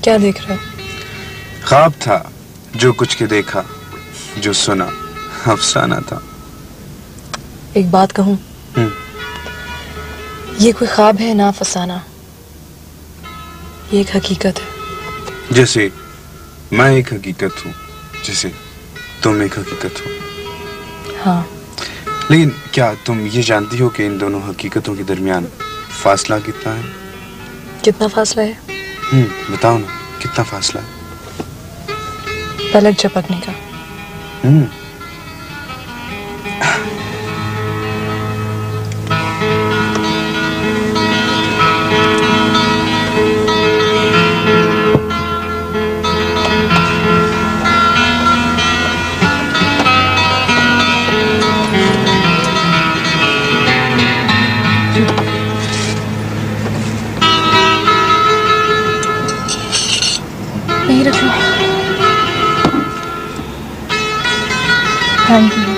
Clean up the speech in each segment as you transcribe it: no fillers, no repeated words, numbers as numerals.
क्या देख रहे हो? ख्वाब था, जो कुछ के देखा, जो सुना अफसाना था। एक बात कहूं, ये कोई ख्वाब है ना अफसाना, ये एक हकीकत है। जैसे मैं एक हकीकत हूँ, जैसे तुम एक हकीकत हो। हाँ। लेकिन क्या तुम ये जानती हो कि इन दोनों हकीकतों के दरमियान फासला कितना है? कितना फासला है? बताओ ना, कितना फासला है? पलक झपकने का। नहीं रखो। Thank you.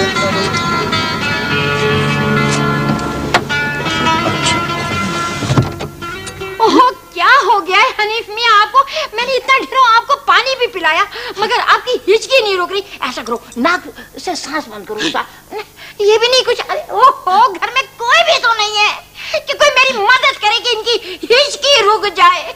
ओह, क्या हो गया है हनीफ मियां आपको? मैंने इतना ढेरों आपको पानी भी पिलाया, मगर आपकी हिचकी नहीं रुक रही। ऐसा करो, नाक से सांस बंद करो। ये भी नहीं कुछ? ओहो, घर में कोई भी तो नहीं है कि कोई मेरी मदद करे कि इनकी हिचकी रुक जाए।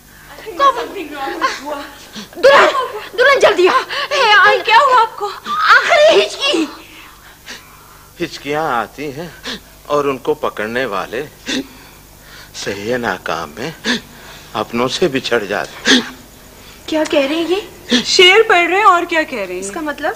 दुल्हन जल्दी आ। क्या हुआ आपको? आखिरी हिचकी। हिचकियां आती हैं और उनको पकड़ने वाले सही नाकाम में अपनों से बिछड़ जाते। क्या कह रहे हैं ये? शेर पढ़ रहे हैं और क्या कह रहे हैं? इसका मतलब?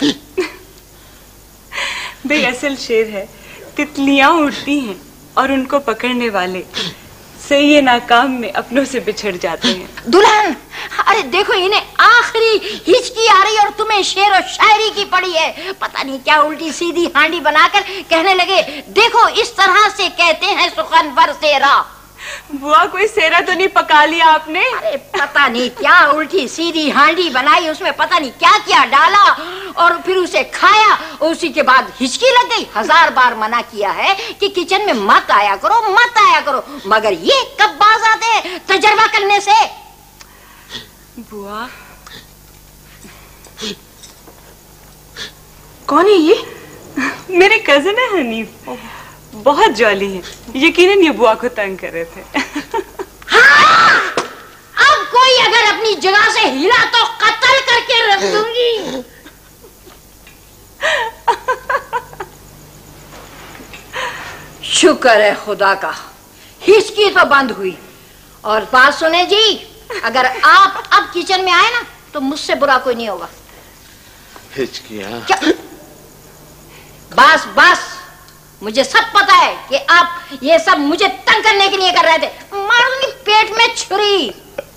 दरअसल शेर है, तितलियां उड़ती हैं और उनको पकड़ने वाले सही नाकाम में अपनों से बिछड़ जाते हैं। दुल्हन, अरे देखो, इन्हें आखिरी हिचकी आ रही और तुम्हें शेर और शायरी की पड़ी है। पता नहीं क्या उल्टी सीधी हांडी बनाकर कहने लगे, देखो इस तरह से कहते हैं सुखनवर सेरा। बुआ, कोई सेरा तो नहीं पका लिया आपने? अरे पता नहीं क्या उल्टी सीधी हांडी बनाई, उसमें पता नहीं क्या क्या डाला और फिर उसे खाया। उसी के बाद हिचकी लग गई। 1000 बार मना किया है कि किचन में मत आया करो, मत आया करो, मगर ये कब बाज आते हैं तजर्बा करने से। बुआ, कौन है ये? मेरे कजिन है हनीफ, बहुत जॉली है। यकीनन ये बुआ को तंग कर रहे थे। हाँ! अब कोई अगर अपनी जगह से हिला तो कत्ल करके रख दूंगी। शुक्र है खुदा का, हिचकी तो बंद हुई। और बात सुने जी, अगर आप अब किचन में आए ना तो मुझसे बुरा कोई नहीं होगा। हिचकियां? बस बस, मुझे सब पता है कि आप ये सब मुझे तंग करने के लिए कर रहे थे। मार दूंगी पेट में छुरी।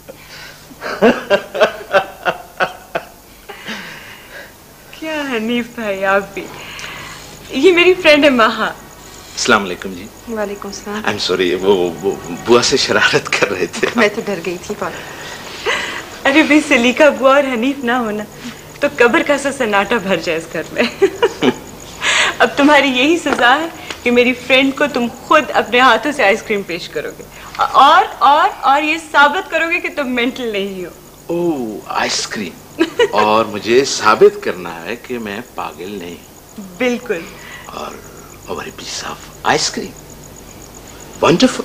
क्या हनीफ भाई, आप भी? ये मेरी फ्रेंड है महा। अस्सलाम वालेकुम जी। वालेकुम सलाम। आई एम सॉरी, वो बुआ से शरारत कर रहे थे। मैं तो डर गई थी बहुत। अरे भाई, सलीका बुआ और हनीफ ना होना तो कब्र का सा सन्नाटा भर जाए इस घर में। अब तुम्हारी यही सजा है कि मेरी फ्रेंड को तुम खुद अपने हाथों से आइसक्रीम पेश करोगे और ये साबित करोगे कि तुम मेंटल नहीं हो। Oh, ice cream. और मुझे साबित करना है कि मैं पागल नहीं। बिल्कुल। और a piece of ice cream. Wonderful.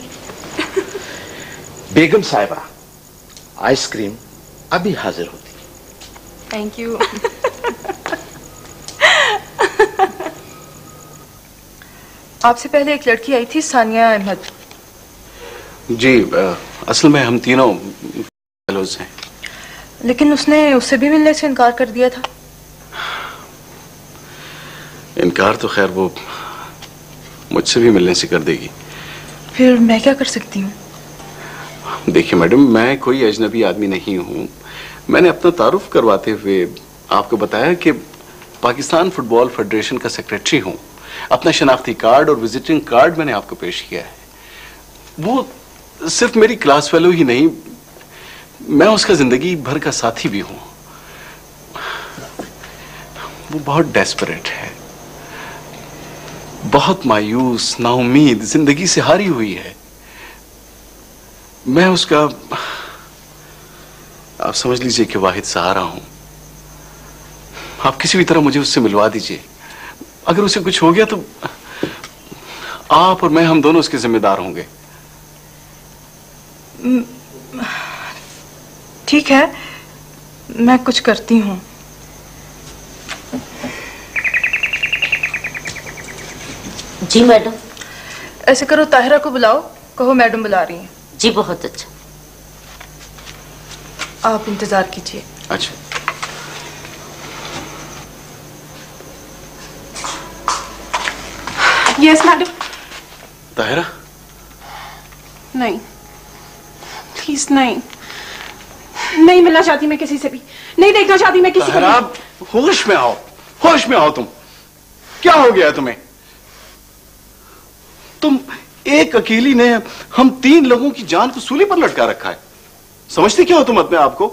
बेगम साहिबा, आइसक्रीम अभी हाजिर होती है। Thank you. आपसे पहले एक लड़की आई थी, सानिया अहमद। जी, असल में हम तीनों फेलोज हैं। लेकिन उसने उससे भी मिलने से इनकार कर दिया था। इनकार तो खैर वो मुझसे भी मिलने से कर देगी। फिर मैं क्या कर सकती हूँ? देखिए मैडम, मैं कोई अजनबी आदमी नहीं हूँ। मैंने अपना तारुफ करवाते हुए आपको बताया कि पाकिस्तान फुटबॉल फेडरेशन का सेक्रेटरी हूँ। अपना शनाख्ती कार्ड और विजिटिंग कार्ड मैंने आपको पेश किया है। वो सिर्फ मेरी क्लास फेलो ही नहीं, मैं उसका जिंदगी भर का साथी भी हूँ। वो बहुत डेस्परेट है, बहुत मायूस, नाउम्मीद, जिंदगी से हारी हुई है। मैं उसका आप समझ लीजिए कि वाहिद सहारा हूं। आप किसी भी तरह मुझे उससे मिलवा दीजिए। अगर उसे कुछ हो गया तो आप और मैं, हम दोनों उसके जिम्मेदार होंगे। ठीक है, मैं कुछ करती हूँ। जी मैडम। ऐसे करो, ताहिरा को बुलाओ, कहो मैडम बुला रही हैं। जी बहुत अच्छा। आप इंतजार कीजिए। अच्छा। Yes madam. ताहिरा? नहीं, प्लीज नहीं, नहीं मिलना चाहती मैं किसी से भी, नहीं देखना चाहती मैं किसी को भी। होश में आओ, होश में आओ। तुम क्या हो गया तुम्हें? तुम एक अकेली ने हम 3 लोगों की जान को सूली पर लटका रखा है। समझती क्या हो तुम अपने आप को?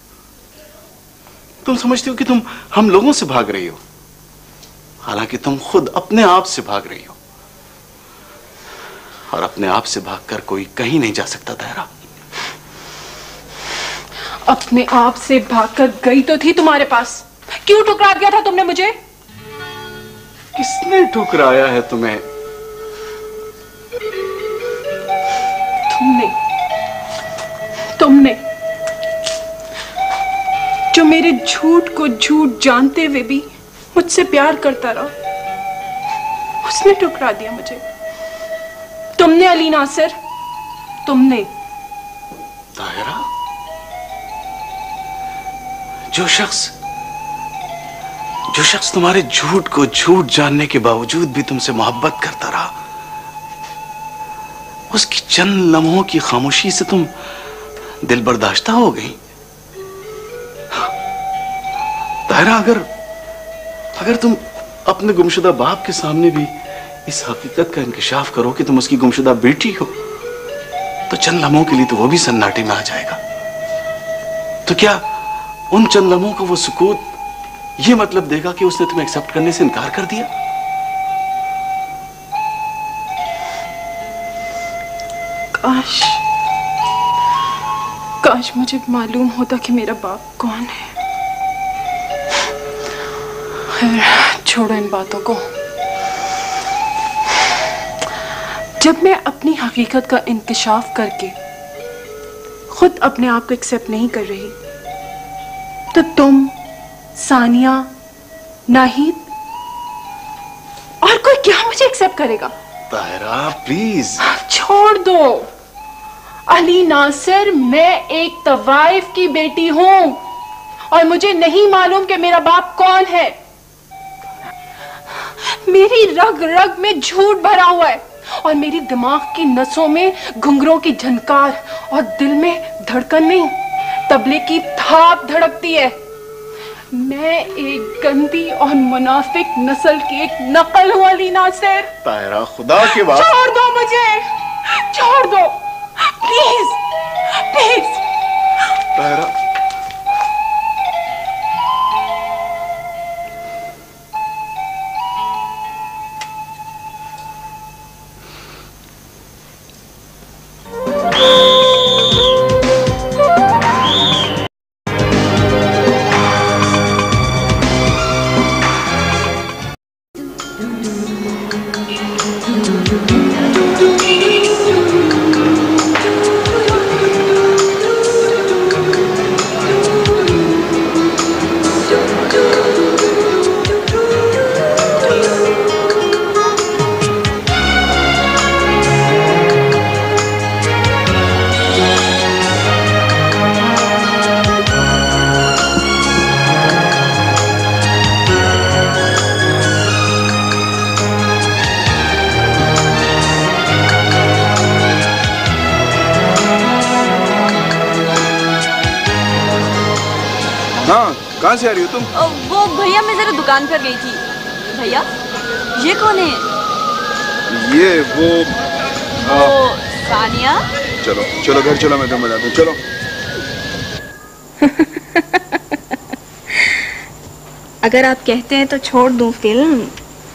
तुम समझती हो कि तुम हम लोगों से भाग रही हो, हालांकि तुम खुद अपने आप से भाग रही हो। और अपने आप से भागकर कोई कहीं नहीं जा सकता ताहिरा। अपने आप से भागकर गई तो थी तुम्हारे पास, क्यों ठुकरा दिया था तुमने मुझे? किसने ठुकराया है तुम्हें? तुमने जो मेरे झूठ को झूठ जानते हुए भी मुझसे प्यार करता रहा, उसने ठुकरा दिया मुझे। तुमने अली नासिर, तुमने। ताहिरा, जो शख्स तुम्हारे झूठ को झूठ जानने के बावजूद भी तुमसे मोहब्बत करता रहा, उसकी चंद लम्हों की खामोशी से तुम दिल बर्दाश्ता हो गई। ताहिरा, अगर तुम अपने गुमशुदा बाप के सामने भी इस हकीकत का इंकशाफ करो कि तुम उसकी गुमशुदा बेटी हो, तो चंद लम्हों के लिए तो वो भी सन्नाटे में आ जाएगा। तो क्या उन चंद लम्हों को वो सुकूत ये मतलब देगा कि उसने तुम्हें एक्सेप्ट करने से इनकार कर दिया? काश मुझे मालूम होता कि मेरा बाप कौन है। खैर, छोड़ो इन बातों को। जब मैं अपनी हकीकत का इंकशाफ करके खुद अपने आप को एक्सेप्ट नहीं कर रही, तो तुम, सानिया, नाहिद और कोई क्या मुझे एक्सेप्ट करेगा? ताहिरा प्लीज छोड़ दो। अली नासिर, मैं एक तवाइफ की बेटी हूं और मुझे नहीं मालूम कि मेरा बाप कौन है। मेरी रग रग में झूठ भरा हुआ है और मेरी दिमाग की नसों में घुंघरों की झनकार और दिल में धड़कन नहीं, तबले की थाप धड़कती है। मैं एक गंदी और मुनाफिक नस्ल की एक नकल हूं अली नासिर। ताहिरा, खुदा के बाद छोड़ दो मुझे, छोड़ दो प्लीज, प्लीज। ताहिरा, कहाँ से आ रही हो तुम? वो भैया, मैं जरा दुकान पर गई थी। भैया, ये कौन है? ये वो सानिया। चलो चलो घर चलो, मैं तुम्हें बताता हूँ। चलो। अगर आप कहते हैं तो छोड़ दूं फिल्म,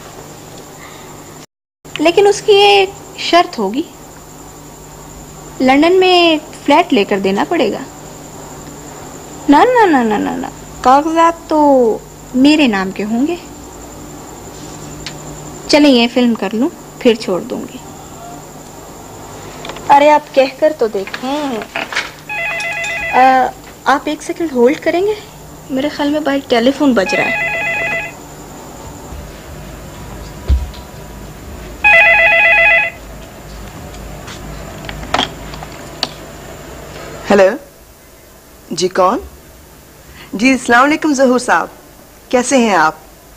लेकिन उसकी एक शर्त होगी। लंदन में फ्लैट लेकर देना पड़ेगा। ना ना ना ना ना ना, कागजात तो मेरे नाम के होंगे। चले ये फिल्म कर लूं, फिर छोड़ दूंगी। अरे आप कहकर तो देखें। आप 1 सेकंड होल्ड करेंगे? मेरे ख्याल में बाहर टेलीफोन बज रहा है। हेलो जी, कौन? जी अस्सलाम वालेकुम ज़हूर साहब, कैसे हैं आप?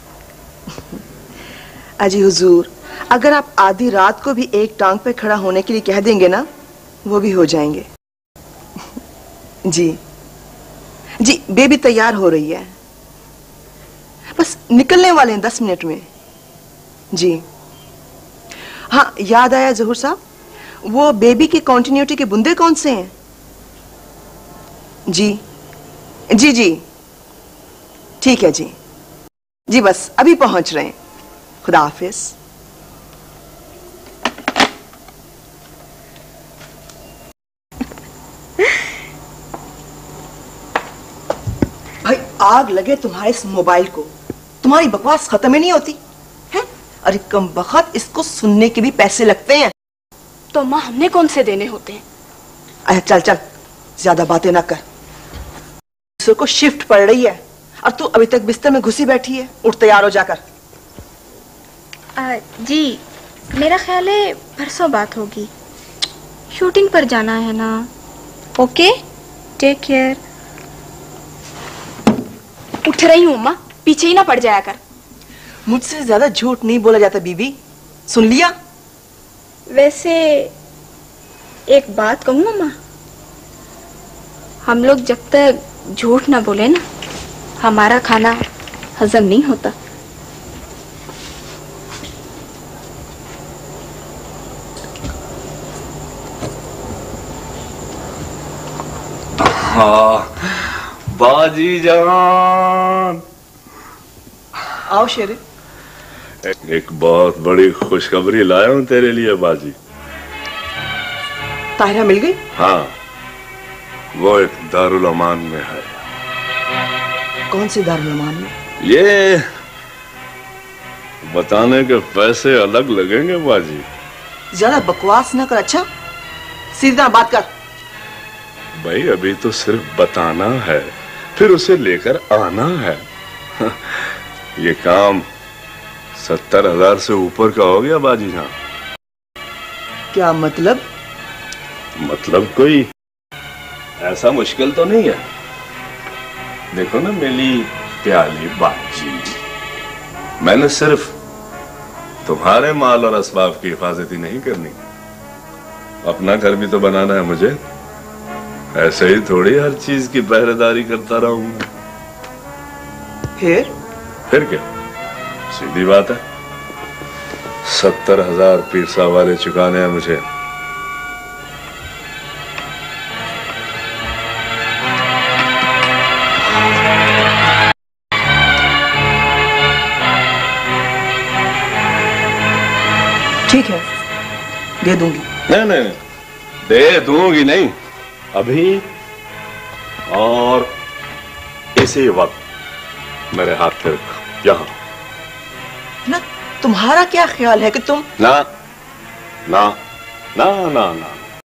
अजी हुजूर, अगर आप आधी रात को भी एक टांग पे खड़ा होने के लिए कह देंगे ना, वो भी हो जाएंगे। जी जी, बेबी तैयार हो रही है, बस निकलने वाले हैं 10 मिनट में। जी हाँ, याद आया ज़हूर साहब, वो बेबी की कॉन्टिन्यूटी के बुंदे कौन से हैं? जी जी जी, ठीक है जी। जी बस अभी पहुंच रहे हैं। खुदा हाफिज। भाई आग लगे तुम्हारे इस मोबाइल को, तुम्हारी बकवास खत्म ही नहीं होती है। अरे कम बखत, इसको सुनने के भी पैसे लगते हैं। तो माँ हमने कौन से देने होते हैं? अरे चल चल, ज्यादा बातें ना कर। को शिफ्ट पड़ रही है और तू अभी तक बिस्तर में घुसी बैठी है। उठ, तैयार हो जाकर। जी मेरा ख्याल है परसों बात होगी, शूटिंग पर जाना है ना। Okay, take care. उठ रही हूँ माँ, पीछे ही ना पड़ जाया कर। मुझसे ज्यादा झूठ नहीं बोला जाता बीबी, सुन लिया? वैसे एक बात कहूँ माँ, हम लोग जब तक झूठ ना बोले ना, हमारा खाना हजम नहीं होता। हाँ बाजी जान, आओ शेरे। एक बहुत बड़ी खुशखबरी लाया हूँ तेरे लिए बाजी। ताहिरा मिल गई? हाँ, वो एक दारुल अमान में है। कौन सी दारुल अमान में? ये बताने के पैसे अलग लगेंगे बाजी। ज्यादा बकवास ना कर, अच्छा सीधा बात कर। भाई अभी तो सिर्फ बताना है, फिर उसे लेकर आना है। ये काम 70,000 से ऊपर का हो गया बाजी जान। क्या मतलब? मतलब कोई ऐसा मुश्किल तो नहीं है। देखो ना मेरी प्याली बाजी, मैंने सिर्फ तुम्हारे माल और असबाब की हिफाजती नहीं करनी, अपना घर भी तो बनाना है मुझे। ऐसे ही थोड़ी हर चीज की पहरेदारी करता रहूंगा। फिर क्या, सीधी बात है, 70,000 पीरसा वाले चुकाने हैं मुझे। ठीक है, दे दूंगी। नहीं नहीं, दे दूंगी नहीं, अभी और इसी वक्त मेरे हाथ पे रख, यहां। ना तुम्हारा क्या ख्याल है कि तुम? ना ना ना ना ना,